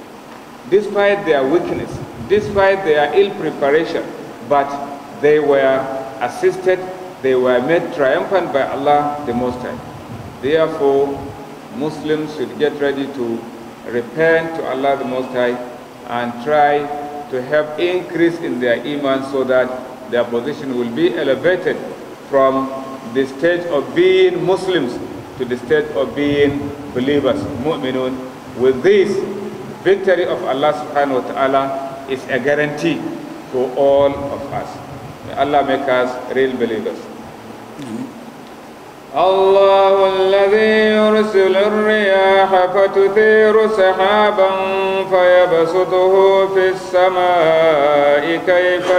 despite their weakness, despite their ill preparation, but they were assisted, they were made triumphant by Allah the Most High. Therefore, Muslims should get ready to repent to Allah the Most High and try to have increase in their iman so that their position will be elevated from the stage of being Muslims to the stage of being believers, mu'minun. With this, victory of Allah subhanahu wa ta'ala is a guarantee for all of us. May Allah make us real believers. الله الذي يرسل الرياح فتثير سحابا فيبسطه في السماء كيف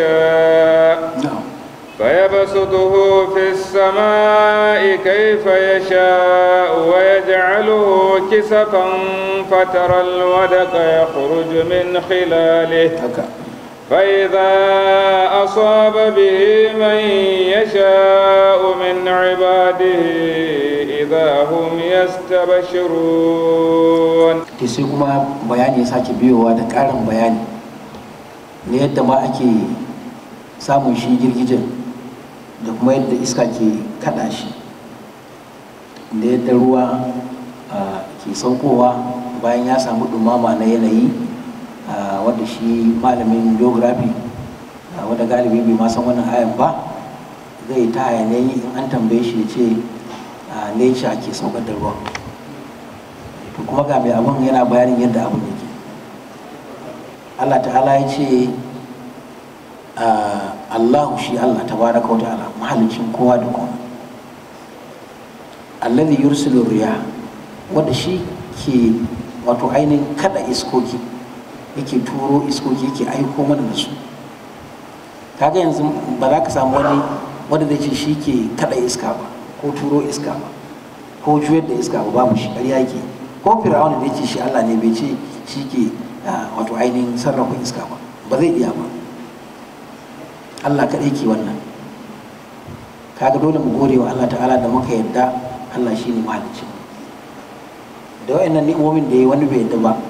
يشاء ويجعله كسفا فترى الودق يخرج من خلاله فإذا أصاب به من يشاء من عباده إذا هم يستبشرون. sai kuma bayani ya sake biyowa da ƙarin bayani na yadda ma ake samun shi girgijen da kuma yadda iska ke kada shi da yadda ruwa ke saukowa bayan ya samu dumama na yanayi, wadda shi malamin geography wadda galibi bai ma san wannan ayan ba zai ta yanayi in an tambaye shi ce nature ke saukar da ruwa. To kuma ga mai abin yana bayanin yadda abin yake. Allah ta'ala ya ce Allahu shi Allah tabaraka wa ta'ala mahalicin kowa da kowa, allazi yursilu riyah, wanda shi ke wato ainihin kada iskoki, yake turo iskoki, yake aiko mana da su. Kaga yanzu ba za ka samu wani wanda zai ce shi ke kada iska ba ko turo iska ba ko juyar da iska ba, babu shi, ƙarya yake. Ko Fir'auna da yake shi Allah ne bai ce shi ke wato ainihin sarrafa iska ba, ba zai iya ba. Allah kaɗai ke wannan. Kaga dole mu gode wa Allah ta'ala da muka yadda Allah shi ne mahalicci. Da wa'annan ni'imomin da ya wani bai yadda ba,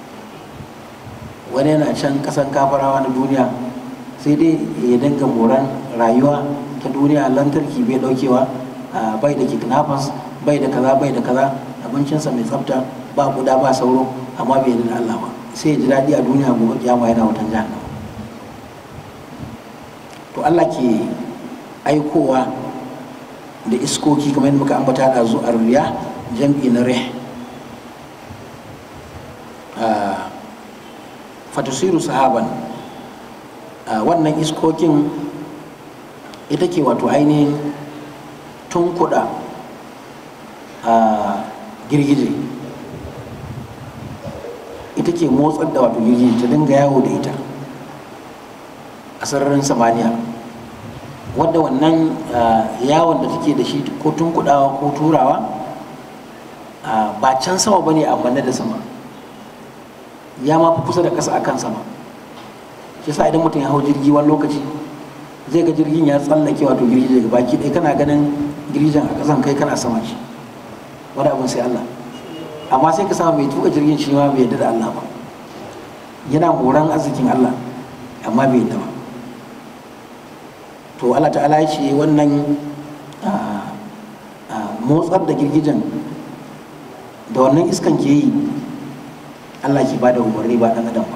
wani yana can ƙasan kafarawa na duniya sai dai ya dinga moran rayuwa ta duniya, lantarki bai ɗaukewa, bai da kidnappers, bai da kaza bai da kaza, abincinsa mai tsafta, ba guda ba sauro, amma bai yadda da Allah ba. Sai ya ji daɗi a duniya, gobe kiyama yana wutan jahannama. To Allah ke aikowa da iskoki kamar yadda muka ambata da zu arriya jam'i na rih. Fatusiru sahaban, wannan iskokin ita ke wato ainihin tunkuɗa girgije, ita ke motsar da wato girgije ta dinga yawo da ita a sararin samaniya, wadda wannan yawon da take da shi ko tunkuɗawa ko turawa ba can sama ba ne amma da sama, ya ma fi kusa da ƙasa akan sama. shi sa idan mutum ya hau jirgi wani lokaci zai ga jirgin ya tsallake wato girgije daga baki ɗaya, kana ganin girgijen a ƙasan kai kana sama shi, wani abin sai Allah. Amma sai ka samu mai tuka jirgin shi ma bai yadda da Allah ba, yana horon arzikin Allah amma bai yadda ba. To Allah ta'ala ya ce wannan motsar da girgijen da wannan iskan ke yi, Allah ke bada umarni ba ɗan adam ba.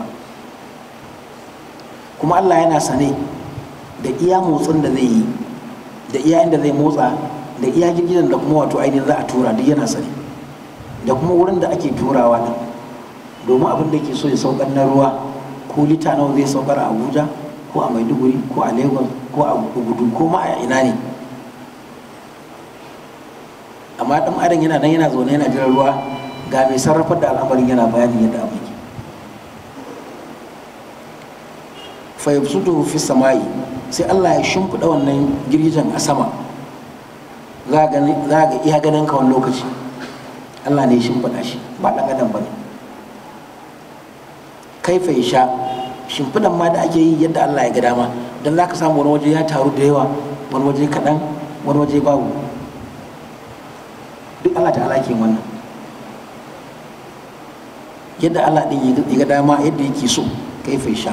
Kuma Allah yana sane da iya motsin da zai yi, da iya inda zai motsa, da iya girgijen da kuma wato ainihin za a tura, duk yana sane, da kuma wurin da ake turawa din, domin abin da ke so ya saukar na ruwa ko lita nawa zai saukar a Abuja ko a Maiduguri ko a Lagos ko a Gudu ko ma a ina ne. Amma ɗan adam yana nan yana zaune yana jiran ruwa, ga mai sarrafar da al'amarin yana bayanin yadda abin ke. Fa yabsutuhu fi samai, sai Allah ya shimfiɗa wannan girgijen a sama, za ga iya ganin ka wani lokaci Allah ne ya shimfiɗa shi, ba ɗan adam ba ne. Kaifa ya sha, shimfiɗan ma da ake yi yadda Allah ya ga dama, don za ka samu wani waje ya taru da yawa, wani waje kaɗan, wani waje babu. Duk Allah ta'ala ke wannan, yadda Allah ɗin ya ga dama, yadda yake so. Kaifa ya sha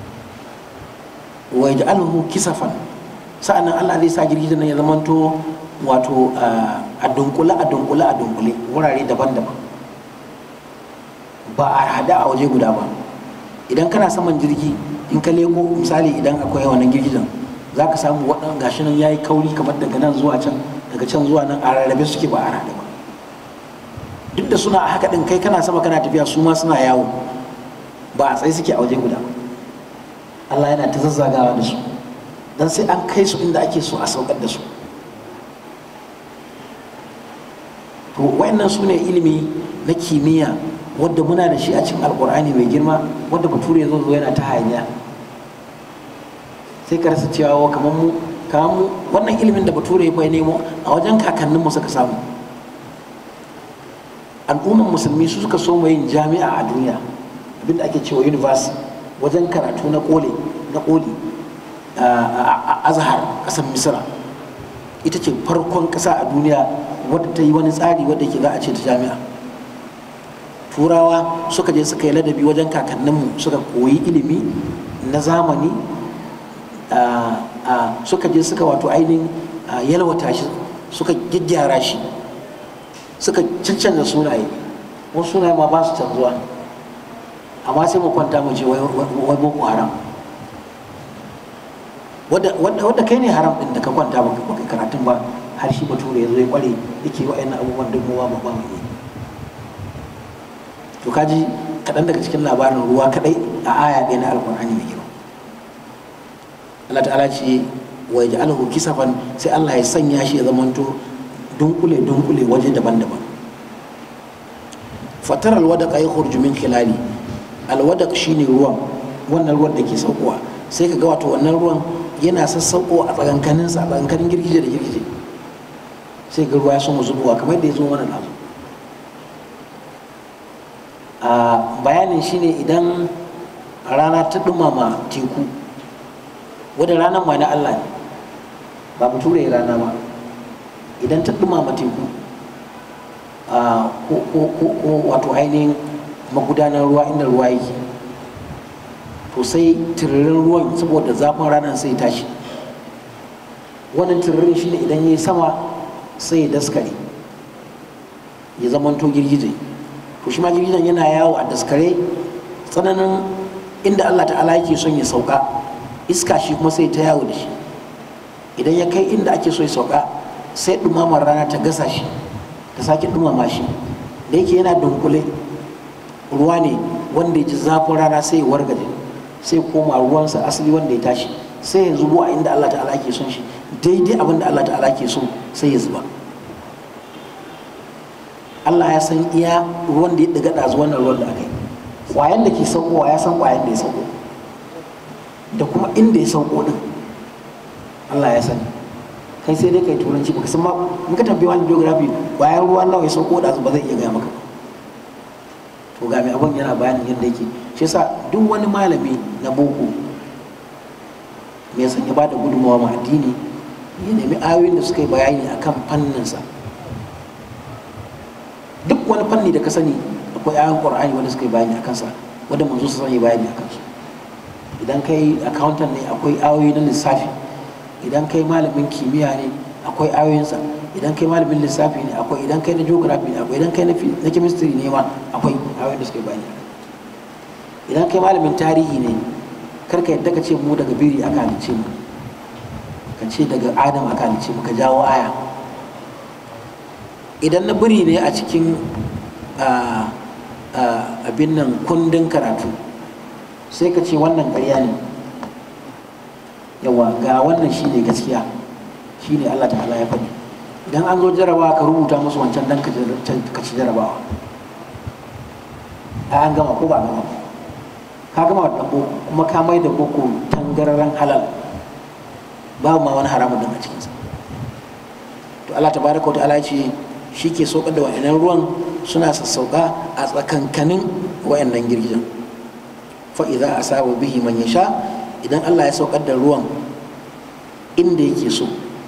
wa yaj'aluhu kisafan, sa'annan Allah zai sa girgizan nan ya zamanto wato a dunkule wurare daban-daban, ba a hada a waje guda ba. Idan kana saman jirgi, in ka leko misali, idan akwai wannan girgizan, za ka samu waɗannan gashi nan ya yi kauri kamar daga nan zuwa can, daga can zuwa nan, a rarrabe suke ba a rarrabe ba. Duk da suna a haka ɗin, kai kana sama kana tafiya, su ma suna yawo, ba a tsaye suke a waje guda. Allah yana ta zazzagawa da su don sai an kai su inda ake so a saukar da su. To wayannan su ne ilimi na kimiyya wadda muna da shi a cikin alkur'ani mai girma, wadda bature ya zo yana ta hanya, sai ka rasa cewa kamar mu wannan ilimin da bature ya nemo a wajen kakanninmu suka samu. Al'umman musulmi su suka so yin jami'a a duniya, abinda ake cewa university, wajen karatu na koli a Azhar, ƙasar Misra. Ita ce farkon ƙasa a duniya wadda ta yi wani tsari wadda ke za a ce ta jami'a. Turawa suka je suka yi ladabi wajen kakanninmu, suka koyi ilimi na zamani, suka je suka wato ainihin yalwata shi, suka gyaggyara shi, suka cancanza sunaye, wasu sunaye ma ba su canzuwa. Amma sai mu kwanta mu ce wai boko haram, wadda kai ne haram din da ka kwanta baka karatun ba, har shi bature ya zo ya kware yake wa'annan abubuwan duk mu ba mu yi. To kaji kaɗan daga cikin labarin ruwa kaɗai a aya ɗaya na alƙur'ani mai girma. Allah ta'ala ce wa yaj'aluhu kisafan, sai Allah ya sanya shi ya zamanto dunkule waje daban-daban. Fatar alwadaqa yakhruju min khilali, alwadaq shine ruwan, wannan ruwan da ke saukowa, sai ka ga wato wannan ruwan yana sassauko a tsakankaninsa, a tsakankanin girgije da girgije, sai ga ruwa ya soma zubowa kamar da ya zo mana nazo. Bayanin shine idan rana ta dumama teku, wadda ranar ma na Allah ne, ba mu ture rana ba, idan ta dumama teku ko wato ainihin magudanar ruwa inda ruwa yake, to sai tiririn ruwan saboda zafin ranar sai tashi. Wannan tiririn shine idan ya yi sama sai ya daskare, ya zamanto girgije. To shi ma girgijen yana yawo a daskare, tsananin inda Allah ta'ala yake son ya sauka, iska shi kuma sai ta yawo da shi. Idan ya kai inda ake so ya sauka, sai ɗumamar rana ta gasa shi ta sake ɗumama shi, da yake yana dunkule ruwa ne wanda ya ji zafin rana sai ya wargaje, sai koma ruwansa asali wanda ya tashi, sai ya zubo a inda Allah ta'ala ke son shi, daidai abin da Allah ta'ala ke so sai ya zuba. Allah ya san iya ruwan da ya ɗiga ɗazu wannan ruwan da aka yi, ƙwayan da ke saukowa ya san ƙwayan da ya sauko da kuma inda ya sauko ɗin Allah ya sani. Kai sai dai kai turanci baka san ma, in ka tambayi wani geography ƙwayan ruwan nawa ya sauko ɗazu ba zai iya gaya maka. To ga mai abin yana bayanin yadda yake, shi yasa duk wani malami na boko mai son ya bada gudunmawa ma addini ya nemi ayoyin da suka yi bayani akan fanninsa. Duk wani fanni da ka sani akwai ayoyin Qur'ani wanda suka yi bayani akan sa, wanda manzo su sani bayani akan su. Idan kai accountant ne akwai ayoyi na lissafi, idan kai malamin kimiyya ne akwai ayoyinsa, idan kai malamin lissafi ne akwai, idan kai na geography ne akwai, idan kai na chemistry ne ma akwai ayoyin da suka yi bayani. Idan kai malamin tarihi ne karka yadda ka ce mu daga biri aka halice mu, ka ce daga Adam aka halice mu, ka jawo aya. Idan na biri ne a cikin abin nan kundin karatu sai ka ce wannan ƙarya ne, yawa ga wannan shi ne gaskiya, shi ne Allah ta'ala ya faɗi. Idan an zo jarabawa ka rubuta musu wancan dan ka ci jarabawa. An gama ko ba gama, ka gama da boko kuma ka mai da boko tangararren halal, babu ma wani haramun din a cikinsa. To Allah tabaraka wa ta'ala ce shi ke saukar da wa'annan ruwan, suna sassauka a tsakankanin wa'annan girgijen. Fa idza asaba bihi man yasha, idan Allah ya saukar da ruwan inda yake so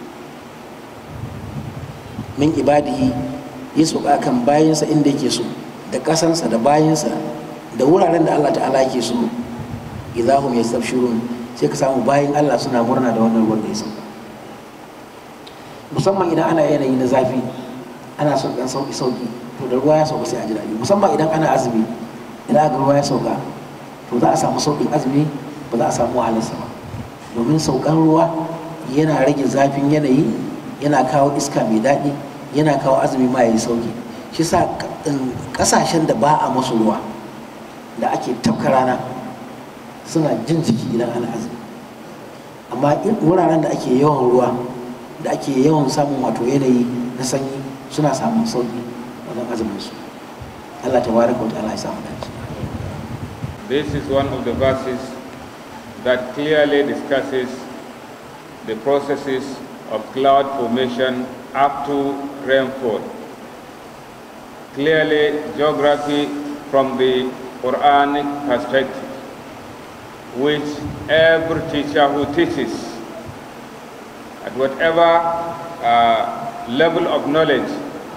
min ibadihi, ya sauka kan bayinsa inda yake so, da kasansa da bayinsa da wuraren da Allah ta'ala yake so, idza hum yastabshirun, sai ka samu bayin Allah suna murna da wannan ruwan da ya sauka. Musamman idan ana yanayi na zafi ana son dan sauki to da ruwa ya sauka sai a ji daɗi. Musamman idan ana azumi, idan ga ruwa ya sauka to za a samu sauƙin azumi, ba za a samu wahalarsa ba, domin saukan ruwa yana rage zafin yanayi, yana kawo iska mai daɗi, yana kawo azumi ma yayi sauki. Shi sa ƙasashen da ba a masu ruwa da ake tafka rana suna jin jiki idan ana azumi, amma wuraren da ake yawan ruwa da ake yawan samun wato yanayi na sanyi suna samun sauki wajen azumin su. Allah tabaraka wa ta'ala ya samu dace. This is one of the verses that clearly discusses the processes of cloud formation up to rainfall. Clearly, geography from the Quranic perspective, which every teacher who teaches at whatever level of knowledge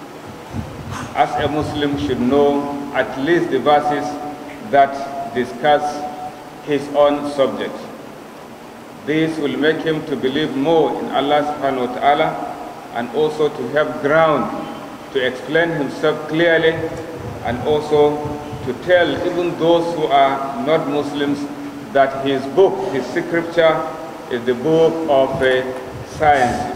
as a Muslim should know at least the verses that discuss his own subject. This will make him to believe more in Allah subhanahu wa ta'ala, and also to have ground to explain himself clearly, and also to tell even those who are not Muslims that his book, his scripture, is the book of sciences.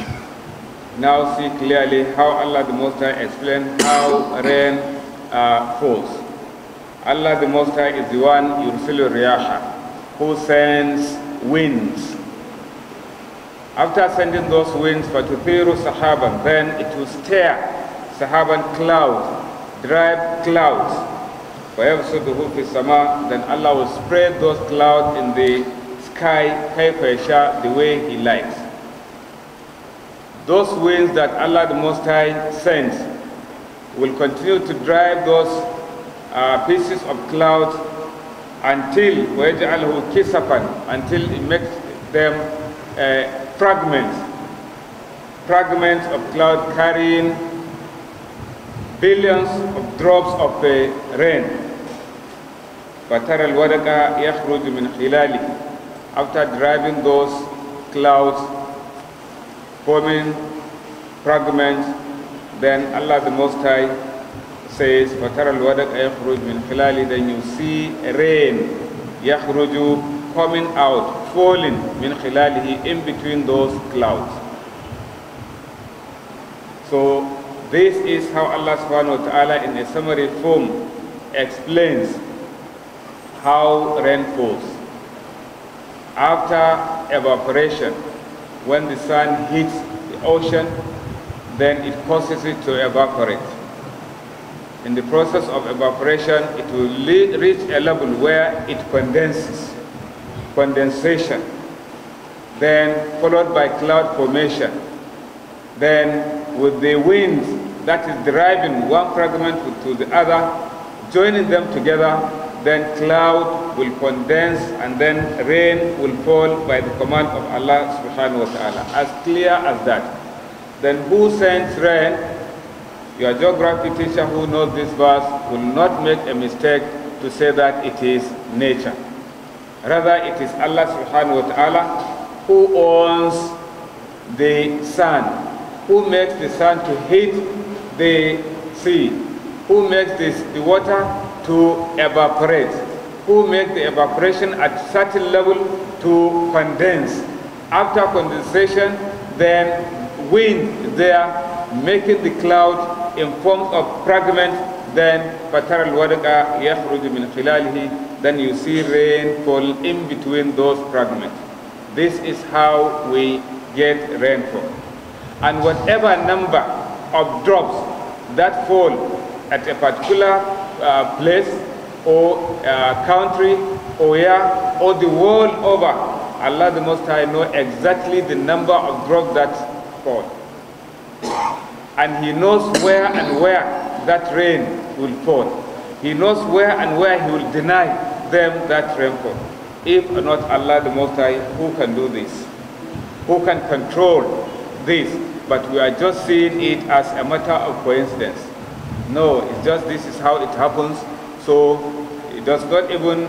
Now see clearly how Allah the Most High explained how rain falls. Allah the Most High is the one, yursilu riyaha, who sends winds. After sending those winds, fatuthiru sahaban, then it will stir sahaban clouds, dry clouds. فَيَبْسُطُهُ فِي السَّمَاءِ, then Allah will spread those clouds in the sky, كَيْفَ يَشَاءُ, the way He likes. Those winds that Allah the Most High sends will continue to drive those pieces of cloud until وَيَجْعَلْهُ كِسَفًا, until it makes them fragments of cloud carrying billions of drops of rain. فَتَرَى الْوَدَقَ يَخْرُجُ مِنْ خِلَالِهِ, after driving those clouds, forming fragments, then Allah the Most High says, فَتَرَى الْوَدَقَ يَخْرُجُ مِنْ خِلَالِهِ, then you see rain, يَخْرُجُ, coming out, falling, مِنْ خِلَالِهِ, in between those clouds. So this is how Allah subhanahu wa ta'ala in a summary form explains how rain falls. After evaporation, when the sun hits the ocean, then it causes it to evaporate. In the process of evaporation, it will reach a level where it condenses, condensation, then followed by cloud formation. Then with the wind that is driving one fragment to the other, joining them together, then cloud will condense and then rain will fall by the command of Allah subhanahu wa ta'ala. As clear as that. Then who sends rain? Your geography teacher who knows this verse will not make a mistake to say that it is nature. Rather, it is Allah subhanahu wa ta'ala who owns the sun, who makes the sun to hit the sea, who makes the water to evaporate, who makes the evaporation at certain level to condense. After condensation, then wind there, making the cloud in forms of fragments, then فَتَرَى الْوَدْقَ يَخْرُجُ مِنْ خِلَالِهِ, then you see rain fall in between those fragments. This is how we get rainfall. And whatever number of drops that fall at a particular place or country or year or the world over, Allah the Most High knows exactly the number of drops that fall. And He knows where and where that rain will fall. He knows where and where He will deny them that rainfall. If not Allah the Most High, who can do this? Who can control this? But we are just seeing it as a matter of coincidence. No, it's just this is how it happens. So it does not even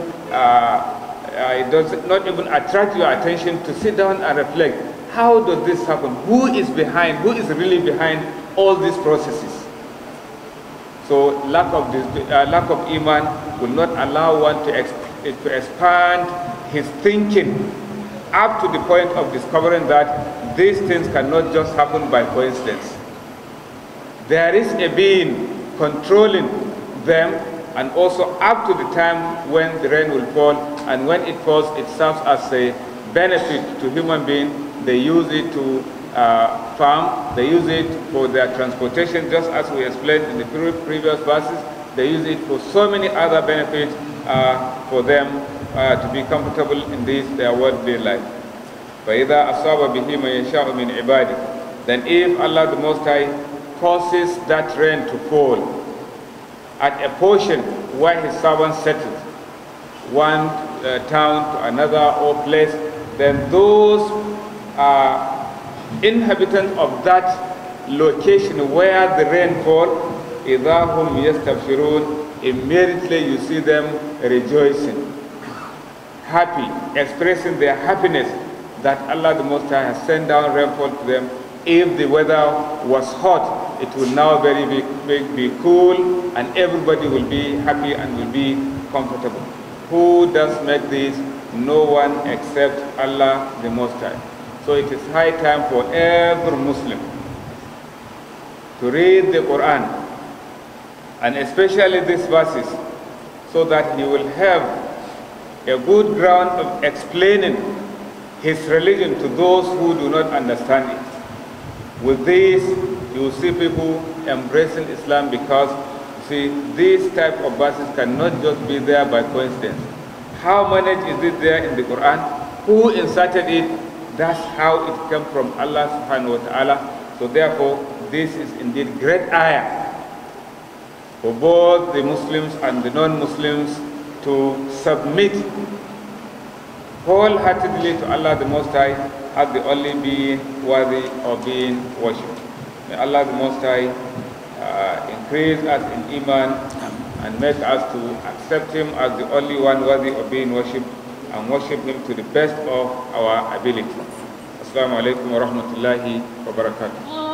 attract your attention to sit down and reflect. How does this happen? Who is behind? Who is really behind all these processes? So lack of iman will not allow one to expand his thinking up to the point of discovering that these things cannot just happen by coincidence. There is a being controlling them, and also up to the time when the rain will fall, and when it falls, it serves as a benefit to human beings. They use it to farm, they use it for their transportation, just as we explained in the previous verses. They use it for so many other benefits for them to be comfortable in this their worldly life. فَإِذَا أَصَابَ بِهِ مَن يَشَاءُ مِنْ عِبَادِهِ, then if Allah the Most High causes that rain to fall at a portion where His servants settled, one town to another or place, then those inhabitants of that location where the rain falls, إِذَا هُمْ يَسْتَبْشِرُونَ, immediately you see them rejoicing, happy, expressing their happiness that Allah the Most High has sent down rainfall to them. If the weather was hot, it will now be cool, and everybody will be happy and will be comfortable. Who does make this? No one except Allah the Most High. So it is high time for every Muslim to read the Quran, and especially these verses, so that he will have a good ground of explaining his religion to those who do not understand it. With this, you will see people embracing Islam, because, see, these type of verses cannot just be there by coincidence. How managed is it there in the Quran? Who inserted it? That's how it came from Allah subhanahu wa ta'ala. So therefore, this is indeed great ayah for both the Muslims and the non-Muslims to submit wholeheartedly to Allah the Most High as the only being worthy of being worshipped. May Allah the Most High increase us in Iman and make us to accept Him as the only one worthy of being worshipped, and worship Him to the best of our ability. Assalamu alaikum wa rahmatullahi wa barakatuh.